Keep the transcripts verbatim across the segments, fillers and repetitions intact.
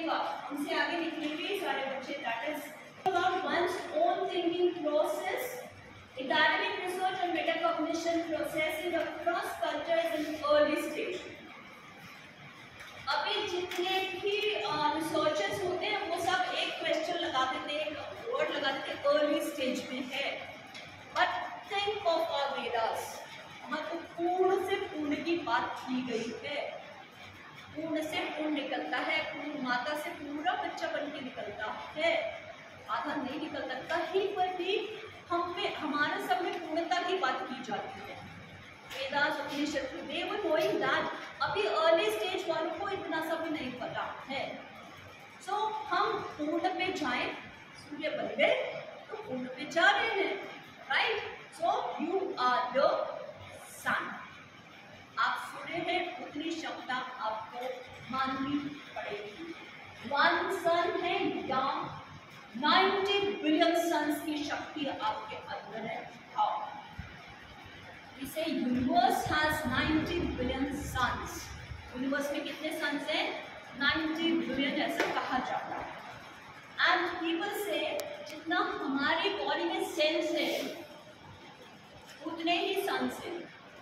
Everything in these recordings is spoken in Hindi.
लिखेगा, हमसे आगे लिखेंगे सारे बच्चे। That is about one's own thinking process, academic research and metacognition processes across cultures in early stage. अभी जितने भी रिसर्चर्स होते हैं वो सब एक क्वेश्चन लगा देते हैं, एक वर्ड लगा देते हैं, अर्ली स्टेज में है। But think of our Vedas, वहाँ तो पूर्ण से पूर्ण की बात की गई है। पूर्ण से पूर्ण निकलता है, पूर्ण माता से पूरा बच्चा बन के निकलता है, आधा नहीं निकल सकता ही, पर भी हम में हमारे सब में पूर्णता की बात की जाती है। Vedas Upanishad they were knowing that अभी अर्ली स्टेज वालों को इतना सब नहीं पता है। सो so, हम पूर्ण पे जाएं, सूर्य बन गए तो पूर्ण पे जा रहे हैं, right? So you are the sun, आप सूर्य हैं, उतनी क्षमता आपको माननी पड़ेगी। वन सन है या नाइन्टी बिलियन सन्स की शक्ति आपके अंदर है। How we say universe has ninety billion suns. Universe में कितने सन्स हैं? नाइन्टी बिलियन ऐसा कहा जाता है। एंड पीपल से जितना हमारी बॉडी में सेल्स है उतने ही सन्स हैं,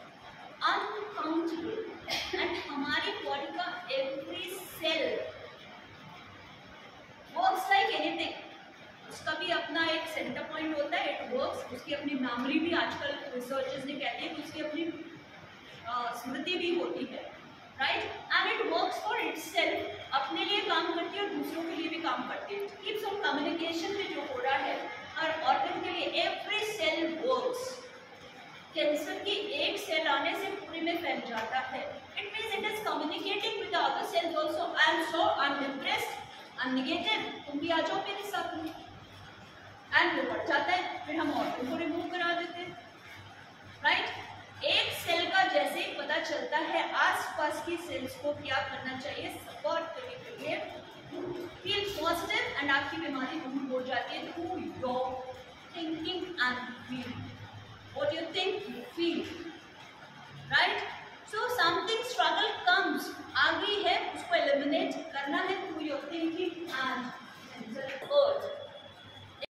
अनकाउंटेबल। एंड हमारी बॉडी का every cell works like anything, उसका भी अपना एक सेंटर पॉइंट होता है, इट वर्क्स, उसकी अपनी मेमोरी भी, आजकल रिसर्चर्स ने कहते हैं कि उसकी अपनी स्मृति भी होती है, right? And it works for itself, अपने लिए काम करती है और दूसरों के लिए भी काम करती है। कीप्स ऑन कम्युनिकेशन में जो हो रहा है हर ऑर्गन के लिए, एवरी सेल वर्क्स। कैंसर की एक सेल आने से पूरे में फैल जाता है, it means it is communicating with other cells also. I am so I am impressed, I am negative, तुम भी आ जाओ मेरे साथ में। एंड वो बढ़ जाता है, फिर हम ऑर्गन को रिमूव करा देते हैं, राइट? एक सेल का जैसे ही पता चलता है आसपास की सेल्स को क्या करना चाहिए, सपोर्ट करने के लिए, फील पॉजिटिव, एंड आपकी बीमारी दूर हो जाती है through your thinking and feeling. What you think you feel, right? So something struggle comes, आ गई है, उसको एलिमिनेट करना है थ्रू योर थिंकिंग एंड